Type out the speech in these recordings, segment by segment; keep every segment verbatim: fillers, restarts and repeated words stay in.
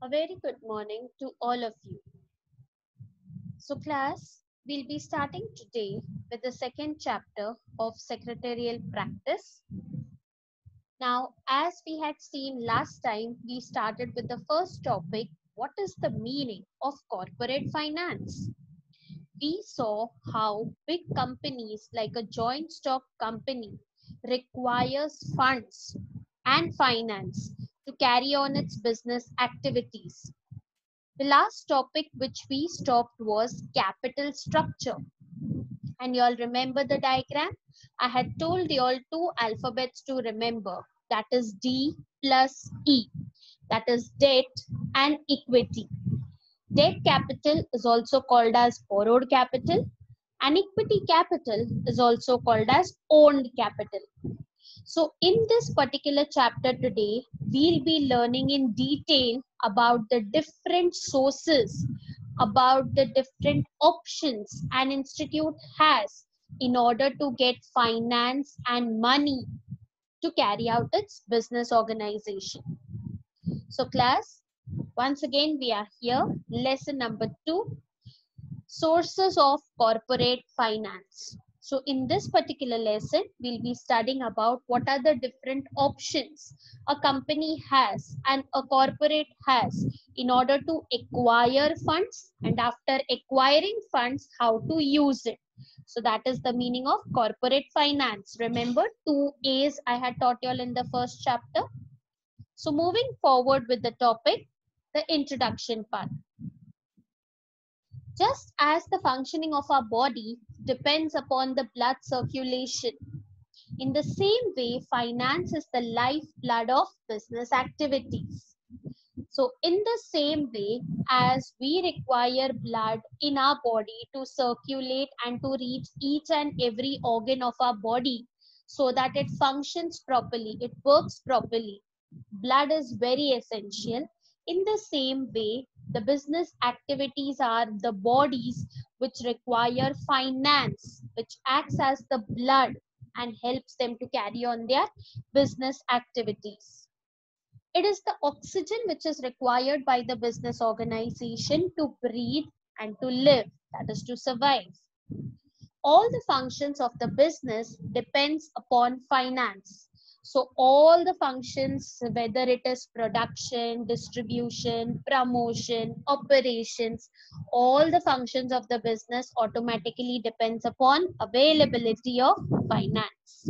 A very good morning to all of you. So, class, we'll be starting today with the second chapter of secretarial practice. Now, as we had seen last time, we started with the first topic, what is the meaning of corporate finance? We saw how big companies like a joint stock company requires funds and finance to carry on its business activities. The last topic which we stopped was capital structure. And you all remember the diagram? I had told you all two alphabets to remember. That is D plus E. That is debt and equity. Debt capital is also called as borrowed capital, and equity capital is also called as owned capital. So in this particular chapter today, we'll be learning in detail about the different sources, about the different options an institute has in order to get finance and money to carry out its business organization. So class, once again we are here, lesson number two, sources of corporate finance. So in this particular lesson, we'll be studying about what are the different options a company has and a corporate has in order to acquire funds, and after acquiring funds, how to use it. So that is the meaning of corporate finance. Remember, two A's I had taught you all in the first chapter. So moving forward with the topic, the introduction part. Just as the functioning of our body depends upon the blood circulation, in the same way, finance is the lifeblood of business activities. So in the same way, as we require blood in our body to circulate and to reach each and every organ of our body so that it functions properly, it works properly, blood is very essential. In the same way, the business activities are the bodies which require finance, which acts as the blood and helps them to carry on their business activities. It is the oxygen which is required by the business organization to breathe and to live, that is to survive. All the functions of the business depends upon finance. So all the functions, whether it is production, distribution, promotion, operations, all the functions of the business automatically depends upon availability of finance.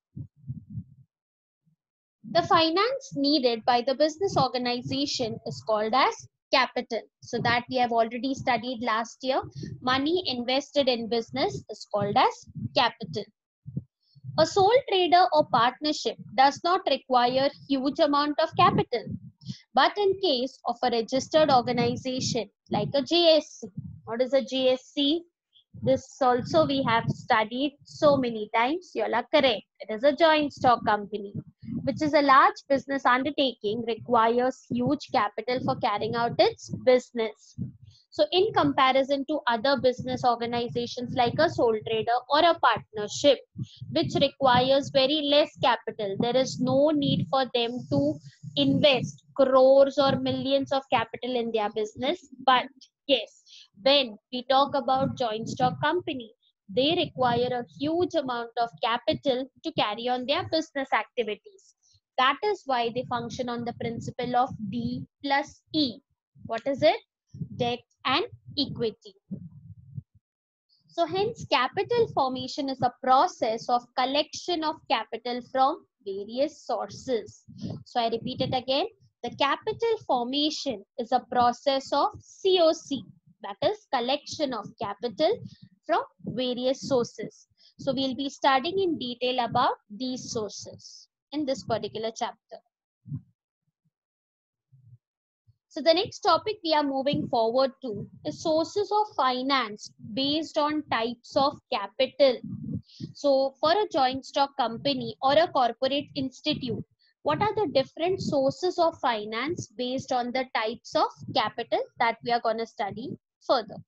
The finance needed by the business organization is called as capital. So that we have already studied last year. Money invested in business is called as capital. A sole trader or partnership does not require huge amount of capital. But in case of a registered organization like a G S C, what is a G S C? This also we have studied so many times. You all are correct. It is a joint stock company, which is a large business undertaking, requires huge capital for carrying out its business. So in comparison to other business organizations like a sole trader or a partnership, which requires very less capital, there is no need for them to invest crores or millions of capital in their business. But yes, when we talk about joint stock company, they require a huge amount of capital to carry on their business activities. That is why they function on the principle of D plus E. What is it? Debt and equity. So hence capital formation is a process of collection of capital from various sources. So I repeat it again. The capital formation is a process of C O C, that is collection of capital from various sources. So we'll be studying in detail about these sources in this particular chapter. So the next topic we are moving forward to is sources of finance based on types of capital. So for a joint stock company or a corporate institute, what are the different sources of finance based on the types of capital that we are going to study further?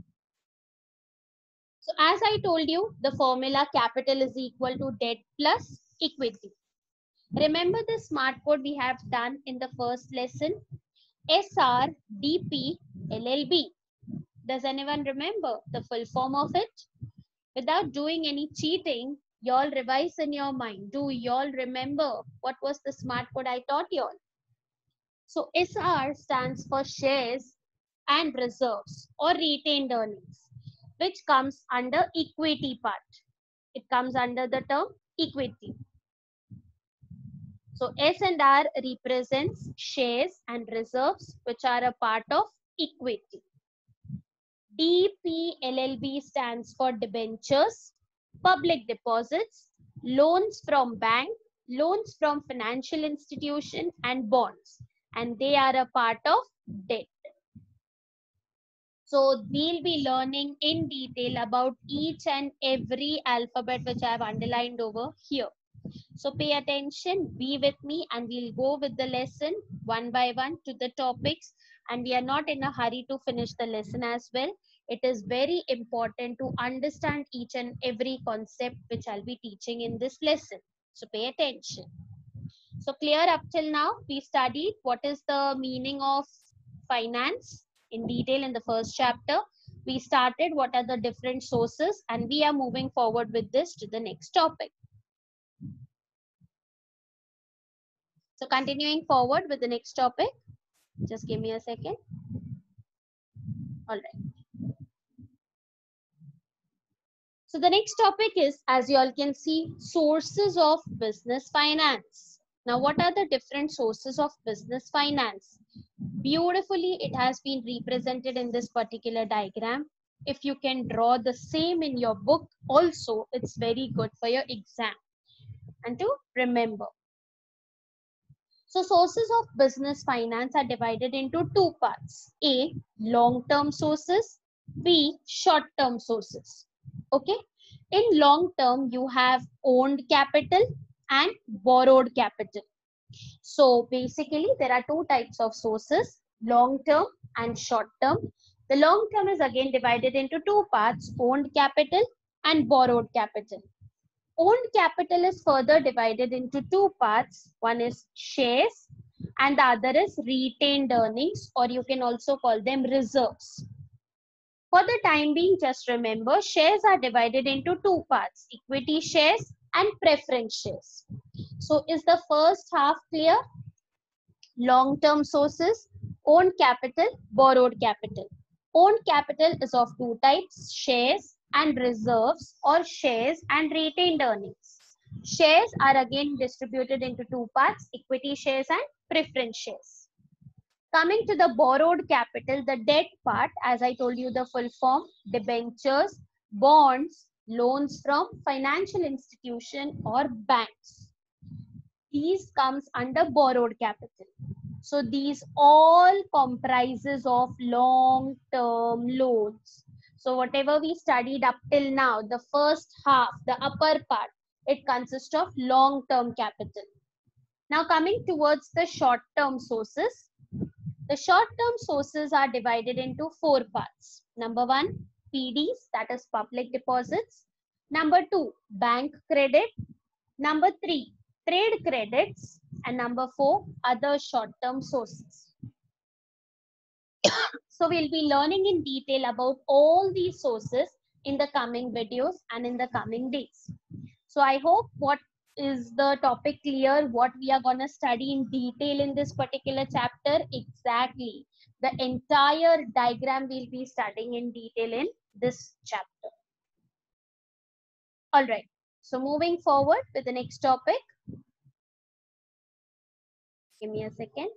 So as I told you, the formula capital is equal to debt plus equity. Remember the smart code we have done in the first lesson? S R D P L L B. Does anyone remember the full form of it? Without doing any cheating, y'all revise in your mind. Do y'all remember what was the smart code I taught y'all? So S R stands for shares and reserves or retained earnings, which comes under equity part. It comes under the term equity. So S and R represents shares and reserves, which are a part of equity. D P L L B stands for debentures, public deposits, loans from bank, loans from financial institution, and bonds. And they are a part of debt. So we'll be learning in detail about each and every alphabet which I have underlined over here. So pay attention, be with me, and we'll go with the lesson one by one to the topics. And we are not in a hurry to finish the lesson as well. It is very important to understand each and every concept which I'll be teaching in this lesson. So pay attention. So clear up till now, we studied what is the meaning of finance in detail in the first chapter. We started what are the different sources, and we are moving forward with this to the next topic. So continuing forward with the next topic, just give me a second. All right. So the next topic is, as you all can see, sources of business finance. Now, what are the different sources of business finance? Beautifully, it has been represented in this particular diagram. If you can draw the same in your book also, it's very good for your exam and to remember. So sources of business finance are divided into two parts. A, long-term sources. B, short-term sources. Okay. In long term, you have owned capital and borrowed capital. So basically, there are two types of sources, long-term and short-term. The long-term is again divided into two parts, owned capital and borrowed capital. Owned capital is further divided into two parts. One is shares and the other is retained earnings, or you can also call them reserves. For the time being, just remember, shares are divided into two parts, equity shares and preference shares. So is the first half clear? Long-term sources, owned capital, borrowed capital. Owned capital is of two types, shares and reserves, or shares and retained earnings. Shares are again distributed into two parts, equity shares and preference shares. Coming to the borrowed capital, the debt part, as I told you the full form, debentures, bonds, loans from financial institution or banks. These comes under borrowed capital. So these all comprises of long-term loans. So whatever we studied up till now, the first half, the upper part, it consists of long-term capital. Now coming towards the short-term sources, the short-term sources are divided into four parts. Number one, P Ds, that is public deposits. Number two, bank credit. Number three, trade credits. And number four, other short-term sources. So we'll be learning in detail about all these sources in the coming videos and in the coming days. So I hope what is the topic clear, what we are going to study in detail in this particular chapter. Exactly. The entire diagram we'll be studying in detail in this chapter. All right. So moving forward with the next topic. Give me a second.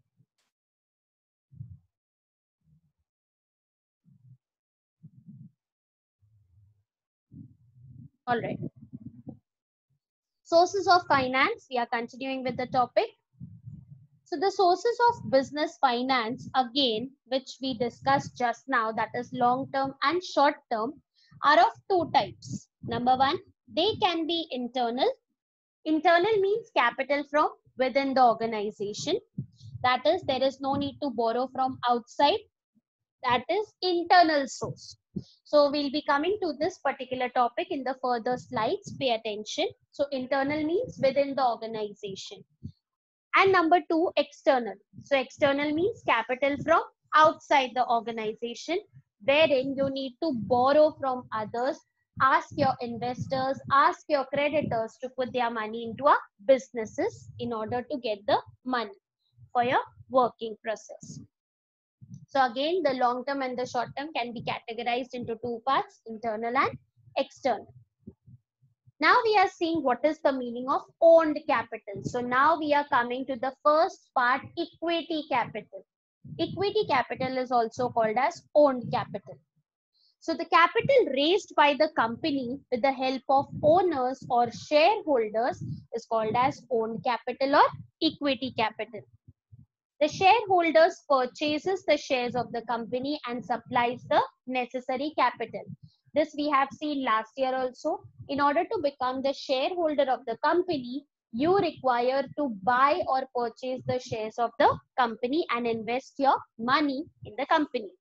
All right. Sources of finance. We are continuing with the topic. So the sources of business finance, again, which we discussed just now, that is long-term and short-term, are of two types. Number one, they can be internal. Internal means capital from within the organization. That is, there is no need to borrow from outside. That is internal source. So we'll be coming to this particular topic in the further slides. Pay attention. So internal means within the organization. And number two, external. So external means capital from outside the organization, wherein you need to borrow from others, ask your investors, ask your creditors to put their money into our businesses in order to get the money for your working process. So again, the long term and the short term can be categorized into two parts, internal and external. Now we are seeing what is the meaning of owned capital. So now we are coming to the first part, equity capital. Equity capital is also called as owned capital. So the capital raised by the company with the help of owners or shareholders is called as owned capital or equity capital. The shareholders purchases the shares of the company and supplies the necessary capital. This we have seen last year also. In order to become the shareholder of the company, you require to buy or purchase the shares of the company and invest your money in the company.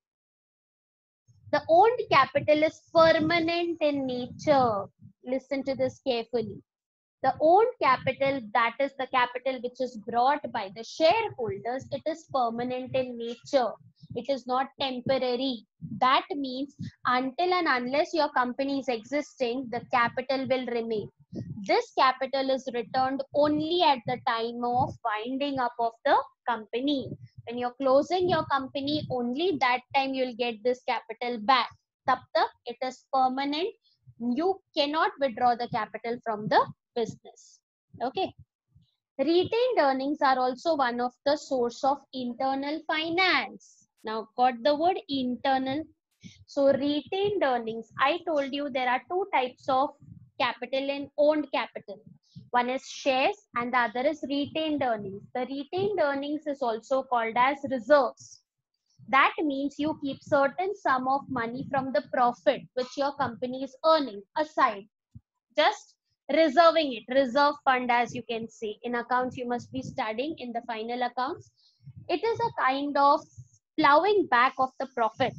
The owned capital is permanent in nature. Listen to this carefully. The owned capital, that is the capital which is brought by the shareholders, it is permanent in nature. It is not temporary. That means until and unless your company is existing, the capital will remain. This capital is returned only at the time of winding up of the company. When you're closing your company, only that time you'll get this capital back. Tab tak it is permanent. You cannot withdraw the capital from the business. Okay. Retained earnings are also one of the source of internal finance. Now got the word internal. So retained earnings, I told you there are two types of capital in owned capital. One is shares and the other is retained earnings. The retained earnings is also called as reserves. That means you keep certain sum of money from the profit which your company is earning aside. Just reserving it, reserve fund, as you can see. In accounts, you must be studying in the final accounts. It is a kind of plowing back of the profit.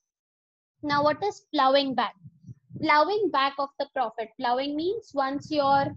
Now, what is plowing back? Plowing back of the profit. Plowing means once you're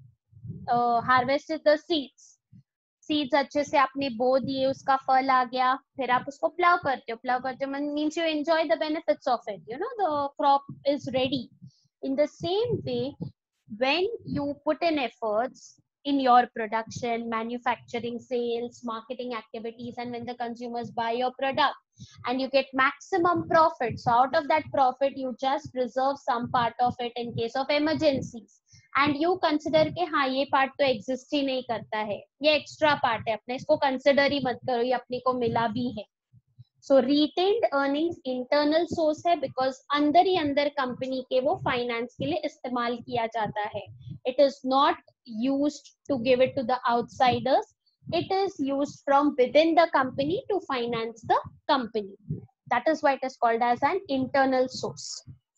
uh, harvested the seeds, seeds अच्छे से आपने बो दिए, उसका फल आ गया, फिर आप उसको प्लाव करते हो. प्लाव करते हो means you enjoy the benefits of it. You know, the crop is ready. In the same way, when you put in efforts in your production, manufacturing, sales, marketing activities, and when the consumers buy your product and you get maximum profit, so out of that profit you just reserve some part of it in case of emergencies. And you consider के हाँ ये part तो exist ही नहीं करता है, ये extra part है, अपने इसको कंसिडर ही मत करो, ये अपने को मिला भी है. So retained earnings internal source है बिकॉज अंदर ही अंदर कंपनी के वो फाइनेंस के लिए इस्तेमाल किया जाता है. It is not used to give it to the outsiders, it is used from within the company to finance the company. That is why it is called as an internal source.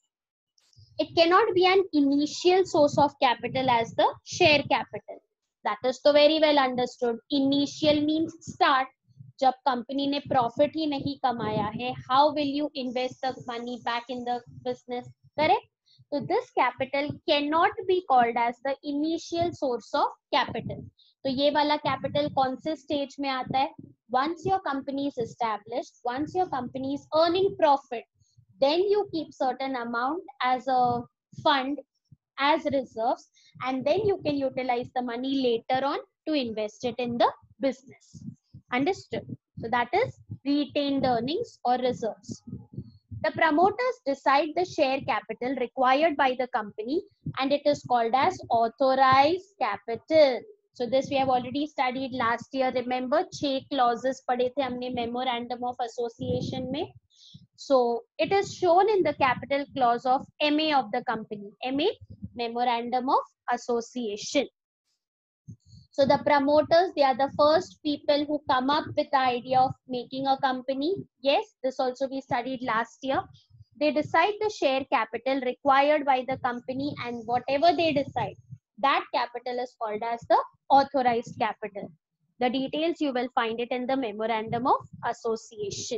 It cannot be an initial source of capital as the share capital. That is so very well understood. Initial means start. जब company ने profit ही नहीं कमाया है, how will you invest the money back in the business? Correct? So this capital cannot be called as the initial source of capital. तो ये वाला capital कौन से stage में आता है? Once your company is established, once your company is earning profit, then you keep certain amount as a fund, as reserves, and then you can utilize the money later on to invest it in the business. Understood? So that is retained earnings or reserves. The promoters decide the share capital required by the company and it is called as authorized capital. So this we have already studied last year. Remember, छह clauses पढ़े थे हमने memorandum of association में. So it is shown in the capital clause of M A of the company. M A, memorandum of association. So the promoters, they are the first people who come up with the idea of making a company. Yes, this also we studied last year. They decide the share capital required by the company, and whatever they decide, that capital is called as the authorized capital. The details you will find it in the memorandum of association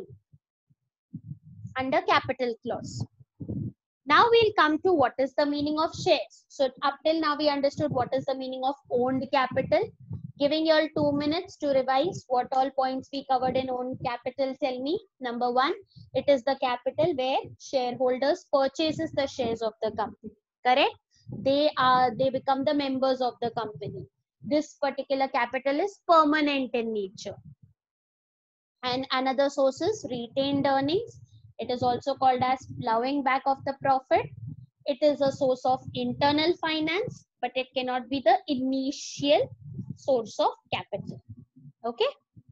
under capital clause. Now we'll come to what is the meaning of shares. So up till now we understood what is the meaning of owned capital. Giving you all two minutes to revise what all points we covered in own capital. Tell me. Number one, it is the capital where shareholders purchases the shares of the company. Correct? They are they become the members of the company. This particular capital is permanent in nature. And another source is retained earnings. It is also called as plowing back of the profit. It is a source of internal finance, but it cannot be the initial source of capital. Okay.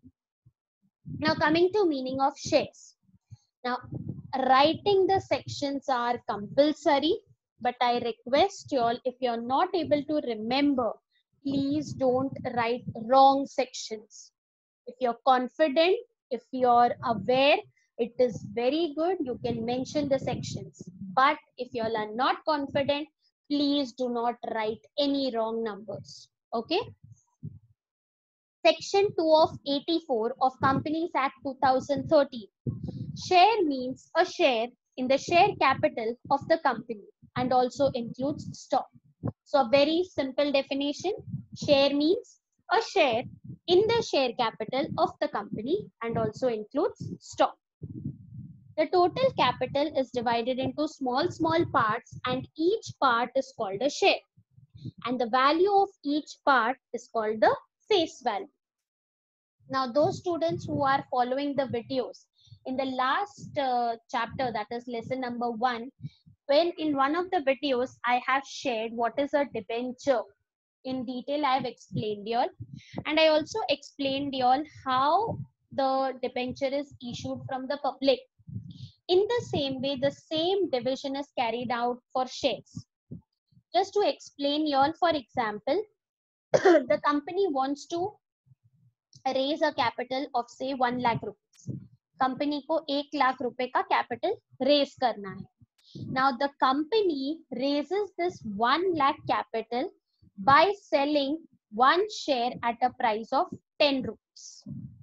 Now coming to meaning of shares. Now writing the sections are compulsory, but I request you all, if you're not able to remember, please don't write wrong sections. If you're confident, if you're aware, it is very good. You can mention the sections. But if you all are not confident, please do not write any wrong numbers. Okay. Section two of eighty-four of Companies Act two thousand thirteen. Share means a share in the share capital of the company and also includes stock. So a very simple definition. Share means a share in the share capital of the company and also includes stock. The total capital is divided into small, small parts and each part is called a share. And the value of each part is called the face value. Now, those students who are following the videos, in the last uh, chapter, that is lesson number one, when in one of the videos, I have shared what is a debenture. In detail, I have explained you all. And I also explained you all how the debenture is issued from the public. In the same way, the same division is carried out for shares. Just to explain you all, for example, the company wants to raise a capital of say one lakh rupees. Company को एक लाख रुपए का capital raise करना है. Now the company raises this one lakh capital by selling one share at a price of ten rupees.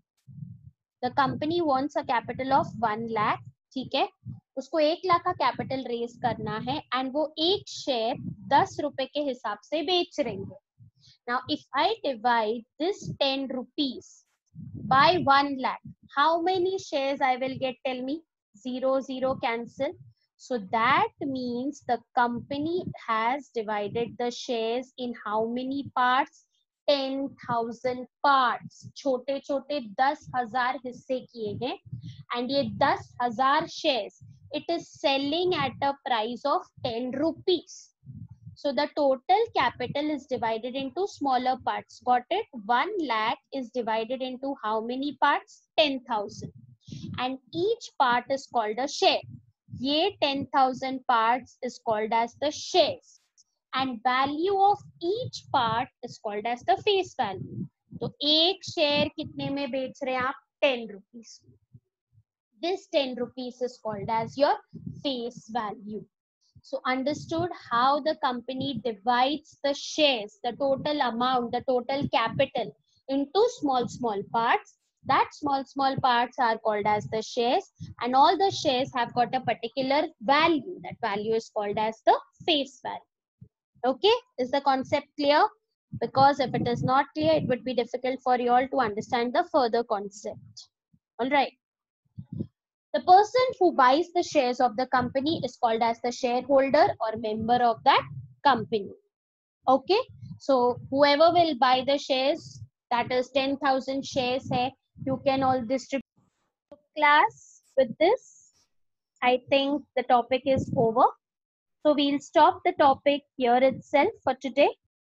The company wants a capital of one lakh. ठीक है, उसको एक लाख का कैपिटल रेज करना है एंड वो एक शेयर दस रुपए के हिसाब से बेच रही है. Now, if I divide this ten rupees by one lakh, how many shares I will get? Tell me. Zero, zero, cancel. So that means the company has divided the shares in how many parts? ten thousand parts. छोटे छोटे दस हजार हिस्से किए हैं and ये दस हजार shares, it is selling at a price of ten rupees. So the total capital is divided into smaller parts. Got it? one lakh is divided into how many parts? ten thousand. And each part is called a share. Ye ten thousand parts is called as the shares. And value of each part is called as the face value. So एक share कितने में बेच रहे हैं आप? ten rupees. This ten rupees is called as your face value. So understood how the company divides the shares, the total amount, the total capital into small, small parts. That small, small parts are called as the shares, and all the shares have got a particular value. That value is called as the face value. Okay, is the concept clear? Because if it is not clear, it would be difficult for you all to understand the further concept. All right. The person who buys the shares of the company is called as the shareholder or member of that company. Okay. So whoever will buy the shares, that is ten thousand shares hai, you can all distribute. Class, with this, I think the topic is over. So we'll stop the topic here itself for today.